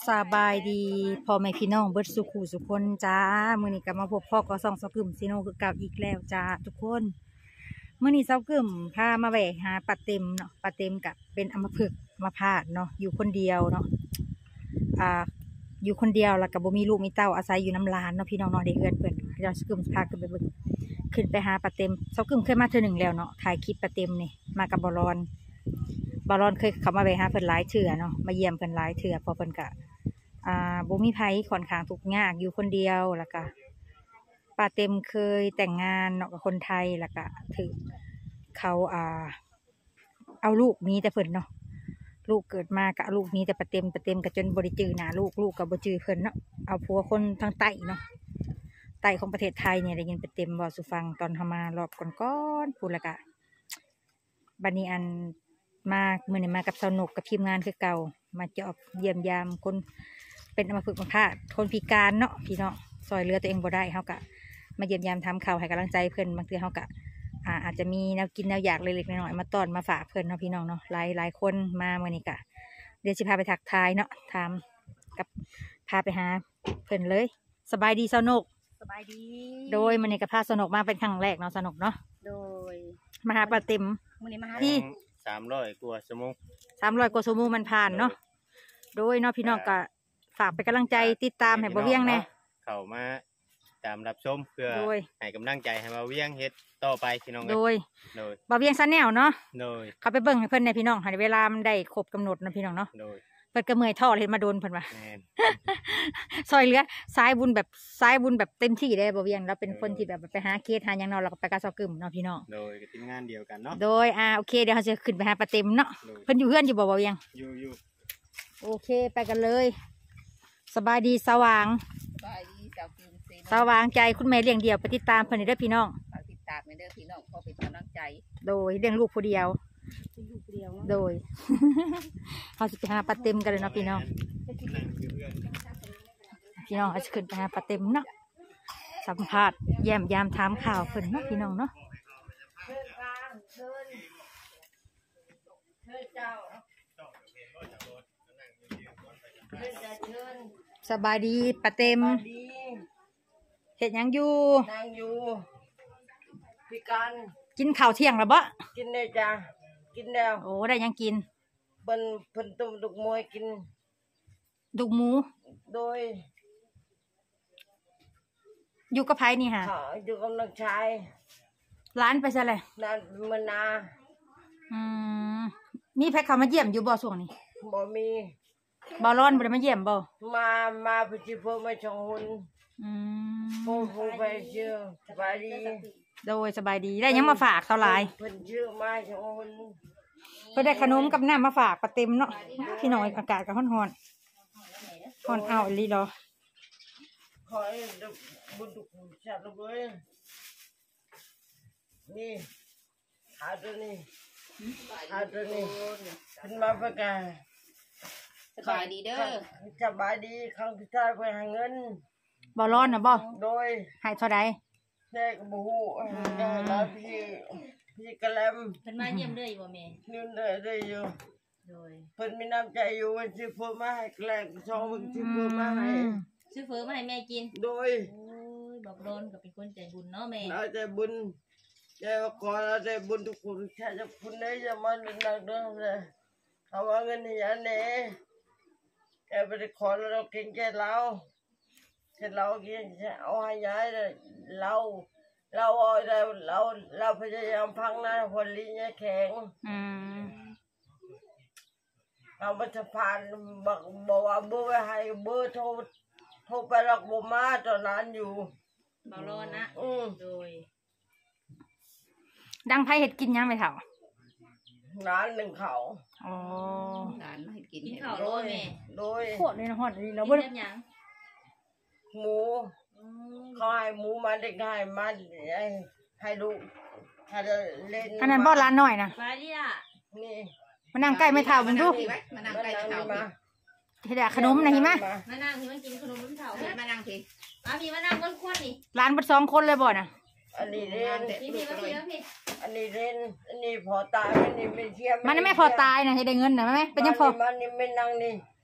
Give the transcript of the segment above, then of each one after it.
สบายดีพ่อแม่พี่น้องเบิดสุขุสุคนจ้ามื้อนี้ก็มาพบพ่อก็ส่องเซากึ่มซีโนคือเก่าอีกแล้วจ้าทุกคนมื้อนี้เซากึ่มพามาแหวกหาปลาเต็มเนาะปลาเต็มกับเป็นอัมพฤกษ์อัมพาตเนาะอยู่คนเดียวเนาะอยู่คนเดียวแล้วก็บ่มีลูกมีเต้าอาศัยอยู่น้ำลานเนาะพี่น้องเนาะได้เฮือนเพิ่นเดี๋ยวเซากึ่มพาขึ้นไปเบิ่งขึ้นไปหาปลาเต็มเซากึ่มเคยมาเทื่อหนึ่งแล้วเนาะถ่ายคลิปปลาเต็มนี่มากับบอลอนเคยเข้ามาไปหาเพิ่นหลายเทื่อเนาะมาเยี่ยมเพิ่นหลายเทื่อพอเพิ่นก็บ่มีไผค่อนข้างทุกข์ยากอยู่คนเดียวแล้วก็ป้าเต็มเคยแต่งงานเนาะกับคนไทยแล้วก็ถือเขาเอาลูกมีแต่เพิ่นเนาะลูกเกิดมากับลูกมีแต่ป้าเต็มก็จนบ่ได้จื้อหน้าลูกก็บ่จื้อเพิ่นเนาะเอาผัวคนทางใต้เนาะใต้ของประเทศไทยเนี่ยได้ยินป้าเต็มบอกสู่ฟังตอนเฮามารอบก่อนๆพูดแล้วก็บัดนี้อันมามื้อนี้มากับสนุกกับทีมงานคือเก่ามาจอบเยี่ยมยามคนเป็นอัมพฤกษ์อัมพาตคนพิการเนาะพี่เนาะซอยเรือตัวเองบ่ได้เฮากะมาเยี่ยมยามทำข่าวให้กำลังใจเพื่อนบางทีเฮากะอาจจะมีแนวกินแนวอยากเล็กๆน้อยๆมาต้อนมาฝากเพื่อนเนาะพี่น้องเนาะหลายคนมาเมื่อนี้กะเดี๋ยวสิพาไปทักทายเนาะถามกับพาไปหาเพื่อนเลยสบายดีสนุกสบายดีโดยมื้อนี้ก็พาสนุกมาเป็นครั้งแรกเนาะสนุกเนาะโดยมาหาปลาเต็มมื้อนี้มาหาที่ 300 กว่าชั่วโมงกว่าชั่วโมงมันผ่านเนาะโดยเนาะพี่น้องก็ฝากไปกำลังใจติดตามให้บ่เวียงแน่เข้ามาตามรับชมเพื่อให้กำลังใจให้บ่เวียงเฮ็ดต่อไปพี่น้องโดยบ่เวียงซันแนวเนาะโดยเขาไปเบิ่งให้เพิ่นในพี่น้องให้เวลามันได้ครบกำหนดนะพี่น้องเนาะโดยเพิ่นก็เมื่อยท่อเฮ็ดมาโดนเพิ่นว่าซอยเหลือสายบุญแบบเต็มที่ได้บ่เวียงเราเป็นคนที่แบบไปหาเคสหาหยังเนาะเราก็ไปกับซอกึมเนาะพี่น้องโดยก็ทีมงานเดียวกันเนาะโดยโอเคเดี๋ยวเราจะขึ้นไปหาปลาเต็มเนาะเพิ่นอยู่เฮือนอยู่บ่เวียงอยู่โอเคไปกันเลยสบายดีสว่างสบายดีเจ้ากินซีสว่างใจคุณแม่เลี้ยงเดี่ยวไปติดตามเพิ่นเด้อพี่น้องติดตามเด้อพี่น้องพอเป็นกำลังใจโดยเลี้ยงลูกผู้เดียวโดยเขาจะไปหาปลาเต็มกันเลยเนาะพี่น้องเขาจะขึ้นไปหาปลาเต็มเนาะสัมภาษณ์แย้มยามถามข่าวเพิ่นเนาะพี่น้องเนาะสบายดีปลาเต็มเห็ดยังอยู่นั่งอยู่พิการกินข้าวเที่ยงแล้วบ่กินได้จ้ะกินแล้วโอ้ได้ยังกินเพิ่นต้มดุกมวยกินดุกหมูโดยอยู่กับไผนี่ฮะอยู่กับน้องชายร้านไปซะเลยร้านมนามีแพ็คเขามาเยี่ยมอยู่บ่ช่วงนี้บ่มีบ่ร้อนบ่ได้มาเยี่ยมบ่มาไปที่เพิ่นมาชงหุ่นโอ้โหไปเชื่อสบายดีโดยสบายดีได้ยังมาฝากเท่าไรเพิ่นชื่อมาชงหุ่นเพิ่นได้ขนมกับน้ำมาฝากปลาเต็มเนาะพี่น้อยอากาศก็ร้อนเอาอีหลีเหรอขอให้บุญทุกชาติเลยนี่หาตัวนี้ขึ้นมาประกาศสบายดีเด้อสบายดีครั้งที่ท้ายเพื่อหาเงินบ่ร้อนนะบ่โดยให้เท่าใดแม่ก็บ่ฮู้ได้แล้วพี่กะแลมเพิ่นมาเยี่ยมเด้ออยู่บ่แม่เยี่ยมได้อยู่โดยเพิ่นมีน้ำใจอยู่ว่าสิเพิ่นมาให้แกล้งช่องมึงสิเพิ่นมาให้ซื้อเฟอมาให้แม่กินโดยโอ้ยบอกโดนก็เป็นคนใจบุญเนาะแม่เราใจบุญใจขอเราใจบุญทุกคนแค่จะคุณได้จะมาหนักเด้อเลยเขาว่าเงินนี่อันนี้แกไปขอเราเก่งใจเราเก่งเอาให้ย้ายเราเอาได้เราพยายามพังนะคนลิ้นแข็งเราไปสะพานบอกว่าเบอร์ไว้ให้เบอร์โทรไปหลักบ่มาตอนนั้นอยู่เบารอนะโดยดังไผเห็ดกินยังไปเถ่าร้านหนึ่งเขาอ๋อร้านให้กินข้าวโดยแม่โดยโคตรเลยนะฮอดนี่แล้วบ่ได้ยังหมูเขาให้หมูมาได้ง่ายมาให้ดูให้เล่นอันนั้นบ่ร้านน้อยนะไปดิอ่ะนี่มานั่งใกล้ไม่เท่ามึงดูมานั่งใกล้เท่ามาเฮ็ดขนมนะหิมะมานั่งที่มันกินขนมไม่เท่ามานั่งสิมานั่งก้นควนนี่ร้านเบิด2คนเลยบ่น่ะอันนี้เล่นอันนี้เล่นอันนี้พอตายอันนี้ไม่เทียมมันไม่พอตายนะให้ได้เงินนะแม่เป็นยังพอมันนี่ไม่นั่งนี่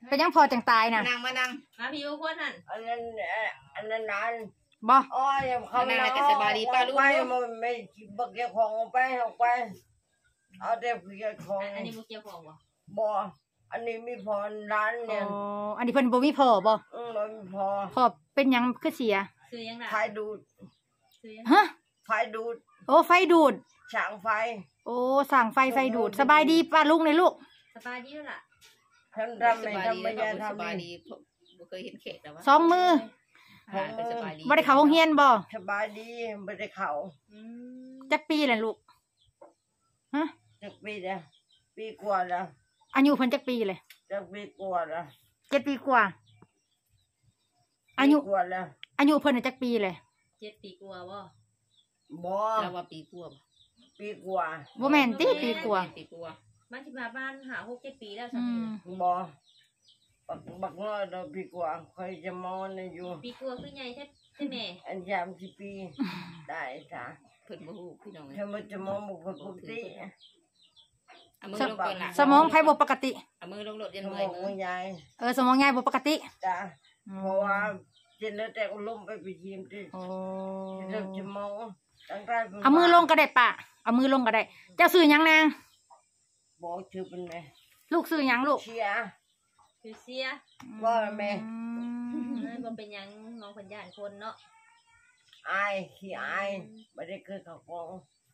เป็นยังพอจังตายน่ะมานั่งมาพี่ว่าคนนั่นอันนั้นนานบ่อ๋อยังเขาไม่เอาไปมันไม่บักเกี่ยวของออกไปเอาแต่เกี่ยวของอันนี้บุกเกี่ยวของบ่บ่อันนี้มีพอร้านเนี่ยอ๋ออันนี้เพิ่นบ่มีพอบ่มันมีพอพอเป็นหยังคือเสียซื้อยังไงไฟดูดซื้อยังฮะไฟดูดโอ้ไฟดูดฉางไฟโอ้สั่งไฟดูดสบายดีป้าลุงเลยลูกสบายดีแล้วล่ะทำไม่ทำไม่ยาทำสบายดีบ่เคยเห็นเขตแล้ววะสองมือสบายดีบ่ได้เข้าโรงเรียนบ่สบายดีไม่ได้เข่าจักปีแหละลูกฮะจะปีเดียวปีกว่าแล้วอายุเพิ่นจักปีเลยจะปีกว่าแล้ว 7 ปีกว่า อายุปีกว่าแล้วอายุเพิ่นน่ะจักปีเลย 7 ปีกว่าบ่บ่แล้วว่าปีกว่าปีกว่าบ่แม่นติปีกว่าปีกว่ามาที่มาบ้านหา6-7 ปีแล้วอืสามีมบ่บักน้อยเราปีกว่าใครจะมองในอยู่ปีกว่าคือใหญ่ใช่แม่อัน30 ปีได้จ้ะเพิ่นบ่ฮู้พี่น้องถ้ามันจะมองบุคคลปกติเอามือลงก่อนล่ะสมองไผบ่ปกติเอามือลงรถยันสเมื่มอยองมืมัอนใหญ่สมองใหญ่บ่ปกติจ้ะเพราะว่าเจนแล้วแต่ล้มไปทีมที่โอ้เราจะมองตั้งแต่เอามือลงก็ได้ป้าเอามือลงก็ได้ เจ้าซื้อหยังนางบอกชื่อเป็นไงลูกซื้อหยังลูกเชียร์คือเสียว่าแม่บ่เป็นหยังน้องเพิ่นย่านคนเนาะอายขี้อายไม่ได้เกิดกับของ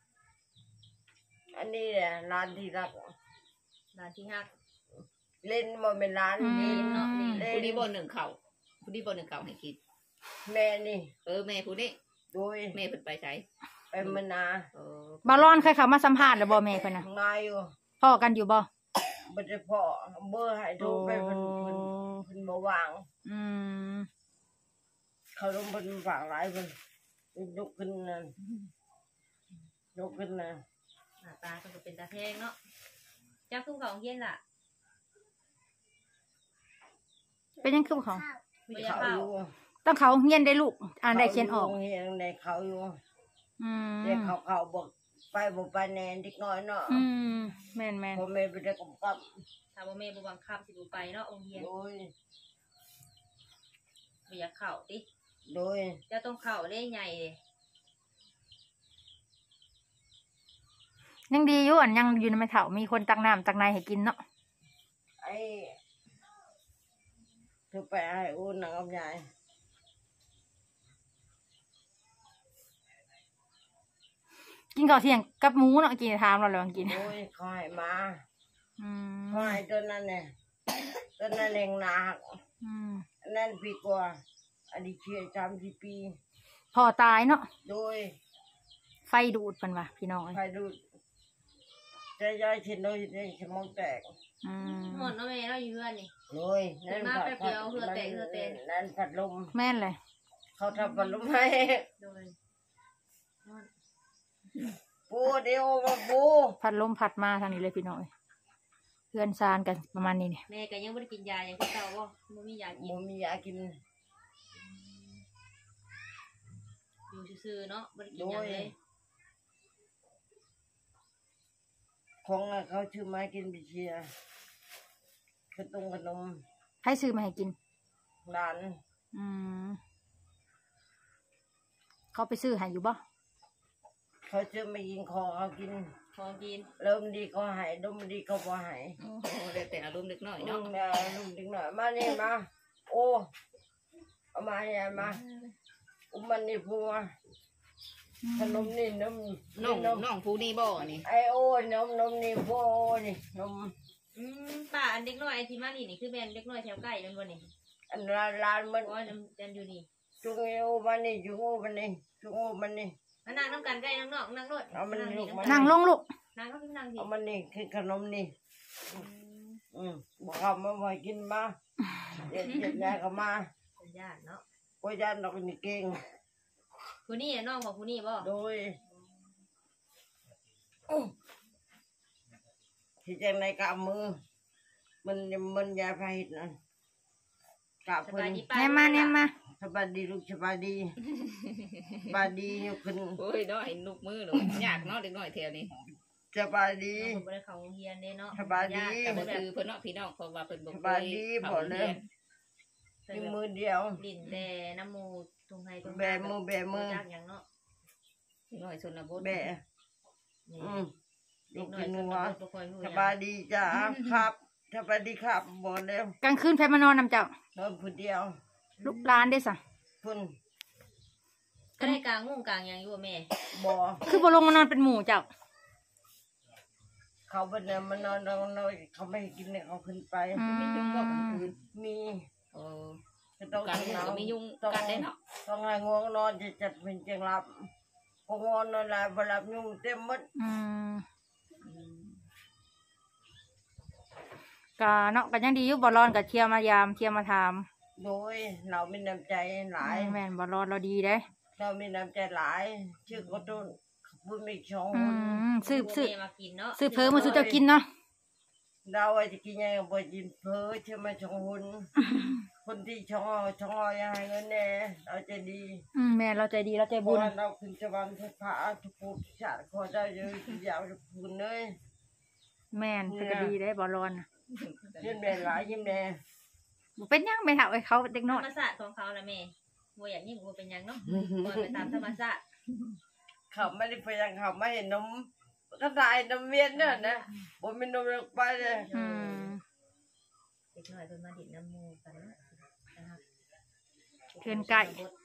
อันนี้แหละร้านที่รักร้านที่ฮักเล่นมันเป็นร้านเล่เล่นนเนาะเล่ผู้นนี้บ่หนึ่งเข่าผู้นี้บ่หนึ่งเข่าให้กินแม่นี่แม่ผู้นี้โดยแม่เพิ่นไปใช้ไปมนาบาลอนเคยเข้ามาสัมภาษณ์แล้วบ่แม่เพิ่นน่ะมาอยู่พ่อกันอยู่บ่บัดพ่อเบอร์ให้โทรไปเพิ่นบ่วางอืมเขาลงเพิ่นฝากหลายเพิ่นยกขึ้นนั่นยกขึ้นนะหน้าตาก็เป็นตาแพงเนาะเจ้าคือเขาเฮียนล่ะเป็นยังคือบ่เขาบ่อยากเขาเข้าอยู่ต้องเขาเฮียนได้ลูกอ่านได้เขียนออกเฮียนในเขาอยู่อืมเด็กเขาบอกไปบ่ไปแน่เด็กน้อยเนาะอืมแม่นพ่อแม่ไปได้กำกับถ้าว่าแม่บ่บังคับสิบ่ไปเนาะโรงเรียนโดยบ่อยากเข้าติโดยเจ้าต้องเข้าได้ใหญ่เด้ยังดีอยู่อันยังอยู่ในไม่เฒ่ามีคนตักน้ำตักในให้กินเนาะไอ้เธอไปให้อุ่นนะกับยายกินข้าวเที่ยงกับหมูเนาะกินถามเราแล้วกินโดยเขาให้มาอืมเขาให้ตัวนั้นเนี่ยตัวนั้นเองหนักอืมอันนั้นปีกว่าอันนี้เชียร์30 ปีพ่อตายเนาะโดยไฟดูดเพิ่นว่าพี่น้องเอ้ยใครดูจะย้ายเช่นโดยในสมองแตกอืมหมดเนาะแม่เนาะอยู่เฮือนนี่โดยนั่นมาแป๊บเดียวเหือแตกเหือแตกนั่นพัดลมแม่นเลยเขาทำพัดลมให้โดยปูเดียวมาปูพัดลมพัดมาทางนี้เลยพี่น้องเอ้ยเพื่อนซานกันประมาณนี้เนี่ยแม่ก็ยังบ่ได้กินยาอย่างที่เก่าบ่บ่มียากินบ่มียากินอยู่ซื่อๆเนาะบ่ได้กินหยังเลยของเขาชื่อไม้กินบิเชียขนมให้ซื้อมาให้กินร้านอืมเขาไปซื้อให้อยู่บ่เขาชื่อไม่กินของเขากินของกินเริ่มดีเขาหายดมดีเขาบ่หายโอ้โหแล้วแต่อารมณ์เล็กน้อยน้อเนาะงแม่ลุงดึงหน่อยมานี่มาโอ้เอามาเนี่ยมาอุ้มมันนี่พูมาขนมนี่นมน้องผู้นี้บ่นี่ไอโอ้นมนี่โบนี่นมป้าอันเด็กน้อยไอ้ที่มานี่คือแม่นเด็กน้อยแถวใกล้นั่นบ่นี่อันร้านมันโอ้ยจำอยู่นี่จุงโอมันนี่จุงโอมันนี่จุงโอมันนี่มานั่งน้ำกันใกล้น้องๆนั่งรถเอามันลูกมันนั่งลงลูกนั่งเขาพี่นั่งสิเอามันนี่คือขนมนี่บอกเขามาบ่อยกินมาเด็ดยาเขามาเป็นญาติเนาะก็ยันดอกนี่เก่งผู้นี้น้องของผู้นี้บ่โดยที่จังในกำมือมันยาพาหิตนะกะสเพิ่บายนดีป้าแน่มาแน่มาสบายดีลูกสบายดีสบายดีอยู่ขึ้นโอ้ยน้อยนุกมือหนูยากเนาะเด็กน้อยแถวนี้สบายดีผมบ่ได้เข้าโรงเรียนเด้เนาะสบายดีแต่ก็บ่คือเพิ่นเนาะพี่น้องเพราะว่าเพิ่นบ่สเคบายยดีเข้าบอกโรงเลเรียยนมีมือเดียวดินแต่น้ำมูตรงไห้ตรงแบมือแบมือจักหยังเนาะพี่น้อยชนบทแบนี่ลูเด็กกน้อกิยนชนหัวบทบ่ค่อยรู้หสยังบายดีจ้าครับสบายดีครับบอกแล้วกลางคืนแพมานอนนำเจ้านอนผู้เดียวลูกหลานได้สะพุ่นก็ได้กลางมุ้งกลางหยังอยู่บ่แม่บ่คือบ่ลงมานอนเป็นหมู่เจ้าเขาเป็นเนี่ยมันนอนเขาไม่ให้กินเนี่ยเขาขึ้นไปมียุงบ่กลางคืนมีโอ้ก็ต้องกลางคืนก็มียุงกัดได้เนาะต้องให้ง่วงนอนจะจัดเป็นจังหลับพอง่วงนอนหลับบ่หลับยุ่งเต็มหมดก็เนาะก็ยังดีอยู่บ่ร้อนก็เที่ยวมายามเที่ยวมาถามโดยเรามีน้ำใจหลายแม่นบ่ร้อนเราดีเด้เรามีน้ำใจหลายชื่อกระตุ้นบุญมีช่องอืหุ่นซื้อบ่ซื้อแม่มากินเนาะซื้อเพิ่มมาซื้อเจ้ากินเนาะเราไอ้ที่กินยังบ่กินเพ้อใช่ไหมช่องหุ่นคนที่ช่องยังให้เงินแน่เราจะดีแม่เราใจดีเราใจเพบุราะญว่าเราขึ้นจะวันเทพาทุกผู้ชาติขอได้เยอะอยากจะพูดเลยแม่นเพิ่นก็ดีได้บ่ร้อนน่ะยิ้มแน่หลายยิ้มแน่บ่เป็นหยังแม่เฒ่าไอ้เขาเด็กธน้รอยรมชาติของเขาล่ะแม่บ่อยากยิ่งบ่เป็นหยังเนาะปล่อยไปตามธรรมชาติเขาไม่ได้ไปยังเขาไม่เห็นนมก็ได้นมเวียนเนี่ยนะผมมีนมลงไปเลยเด็กน้อยเพิ่นมาดินน้ำมูกันเนาะนะครับเพื่อนใกล้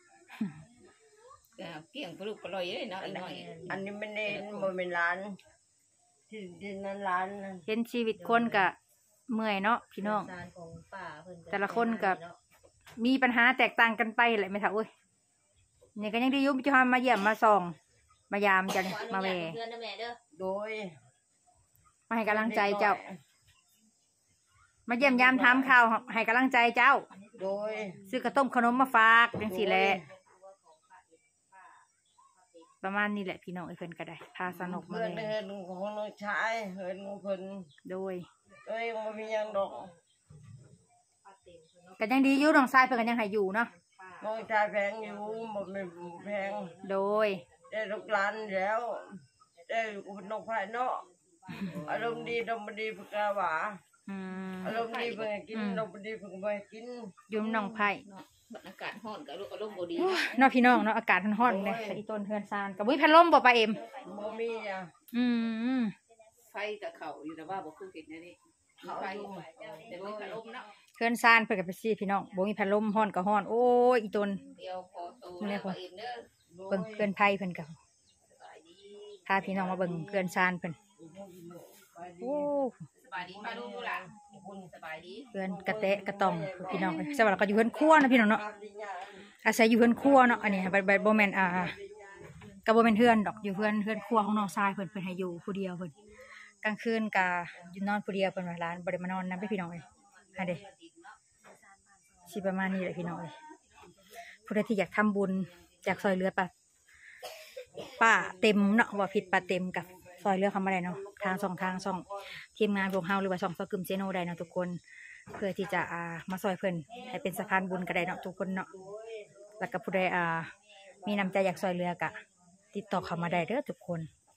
เกี่ยงปลุกปลอยเลยเนาะอีน้อยอันนี้ไม่เน้นมันเป็นร้านที่นั้นร้านนั่นเห็นชีวิตคนก็เมื่อยเนาะพี่น้องสารของป่าเพิ่นแต่ละคนก็ มีปัญหาแตกต่างกันไปแหละแม่เฒ่าเอ้ยนี่ก็ยังดีอยู่จะมาเยี่ยมมาส่องมายามจ้ะนี่มาแหวเพื่อนนะแม่เด้อโดยมาให้กำลังใจเจ้า มาเยี่ยมยามถามข่าวให้กำลังใจเจ้าโดยซื้อกระต้มขนมมาฝากจังซี่แหละประมาณนี้แหละพี่น้องไอ้เพิ่นก็ได้พาสนุกมาเพื่อนเลยเฮินของน้องชายเฮินของเพิ่นโดยเอ้ยมันมียังดอกก็ยังดีอยู่น้องชายเพิ่นก็ยังให้อยู่เนาะน้องชายแพงอยู่มันไม่แพงโดยได้ลูกหลานแล้วได้คนน้องไผ่เนาะอารมณ์ดีเพิ่งกะหวาอืมอารมณ์ดีเพิ่งกินอารมณ์ดีเพิ่งไปกินอยุ่มน้องไผ่เนาะบรรยากาศร้อนกับลูกอารมณ์บ่ดีเนาะพี่น้องเนาะอากาศร้อนๆเลยแต่อีต้นเฮือนซานกับวิพัดลมบ่ปะเอ็มบ่มีอ่ะอืมไฟกับเขาอยู่แต่ว่าบ่คือเห็นอันนี้มีไฟแต่บ่มีพัดลมเนาะเฮือนซานเพิ่นก็ไปซี่พี่น้องบ่มีพัดลมร้อนก็ร้อน โอ้ยอีต้นเดียวพอโตแล้วก็เอ็นเด้อเบิ่งเฮือนไผ่เพิ่นก็สบายดีพาพี่น้องมาเบิ่งเฮือนซานเพิ่นโอ้สบายดีป้าลูกล่ะสบายดีเฮือนกระแตะกระต่อมพี่น้องสวัสดีก็อยู่เฮือนครัวเนาะพี่น้องเนาะอาศัยอยู่เฮือนครัวเนาะอันนี้บ่แม่นก็บ่แม่นเฮือนดอกอยู่เฮือนครัวของน้องชายเพิ่นให้อยู่ผู้เดียวเพิ่นกลางคืนก็อยู่นอนผู้เดียวเพิ่นว่าหลานบ่ได้มานอนนำพี่น้องเอ้ยอันเด้สิประมาณนี้แหละพี่น้องเอ้ยผู้ใดที่อยากทำบุญอยากช่วยเหลือป้าเต็มเนาะว่าผิดป้าเต็มกับซอยเรือเข้ามาได้เนาะทางช่องทีมงานพวกเฮาหรือว่าช่องซอกึมเซโนได้เนาะทุกคนเพื่อที่จะมาซอยเพิ่นให้เป็นสะพานบุญก็ได้เนาะทุกคนเนาะแล้วก็ผู้ใดมีน้ำใจอยากซอยเรือกะติดต่อเข้ามาได้เด้อทุกคน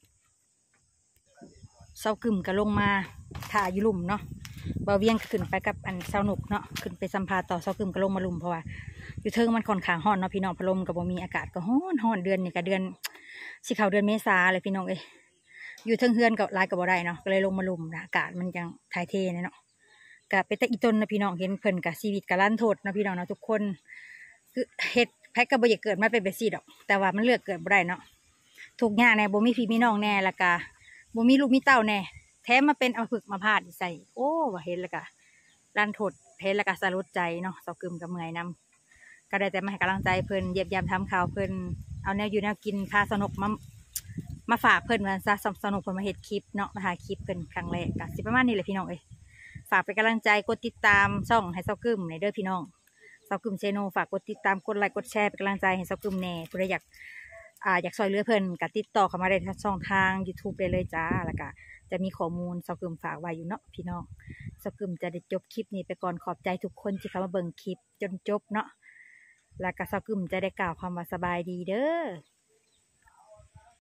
เซากึมก็ลงมาถ่ายอยู่ลุ่มเนาะบ่าวเวียงก็ขึ้นไปกับอันเซาหนุกเนาะขึ้นไปสัมภาษณ์ต่อเซากึมก็ลงมาลุ่มเพราะว่าอยู่เทิงมันค่อนข้างร้อนเนาะพี่น้องพัดลมก็บ่มีอากาศก็ร้อนเดือนนี่ก็เดือนสิเข้าเดือนเมษาเลยพี่น้องเอ้ยอยู่เทิงเฮือนกับหลายก็บ่ได้เนาะก็เลยลงมาลุ่มนะอากาศมันยังถ่ายเทเนาะก็เป็นแต่อีต้นนะพี่น้องเห็นเพิ่นก็ชีวิตก็ลั่นโทษนะพี่น้องเนาะทุกคนคือเฮ็ดแพ็กก็บ่อยากเกิดมาเป็นแบบซี่ดอกแต่ว่ามันเลือกเกิดบ่ได้เนาะทุกอย่างแน่บ่มีพี่มีน้องแน่แล้วก็บ่มีลูกมีเต้าแน่แถมมาเป็นเอาผึกมาพาดใส่โอ้ว่าเห็นแล้วก็ลั่นโทษเห็นแล้วก็สลดใจเนาะเซากึมก็เมื่อยนํก็ได้แต่มาให้กำลังใจเพิ่นเยียบยามทำข่าวเพิ่นเอาแนวอยู่แนวกินค่าสนุกมาฝากเพิ่นว่าซะสนุกเพิ่นมาเฮ็ดคลิปเนาะมาถ่ายคลิปเพิ่นครั้งแรกก็สิประมาณนี้แหละพี่น้องเอ้ยฝากเป็นกำลังใจกดติดตามช่องให้เซากึมในเด้อพี่น้องเซากึมเชโนฝากกดติดตามกดไลค์กดแชร์เป็นกำลังใจให้เซากึมแน่ผู้ใดอยากซอยเหลือเพิ่นก็ติดต่อเข้ามาได้ทางช่องทาง YouTube ได้เลยจ้าแล้วก็จะมีข้อมูลเซากึมฝากไว้อยู่เนาะพี่น้องเซากึมจะได้จบคลิปนี้ไปก่อนขอบใจทุกคนที่เข้ามาเบิ่งคลิปจนจบเนาะแล้วก็เซากึมจะได้กล่าวคำว่าสบายดีเด้อ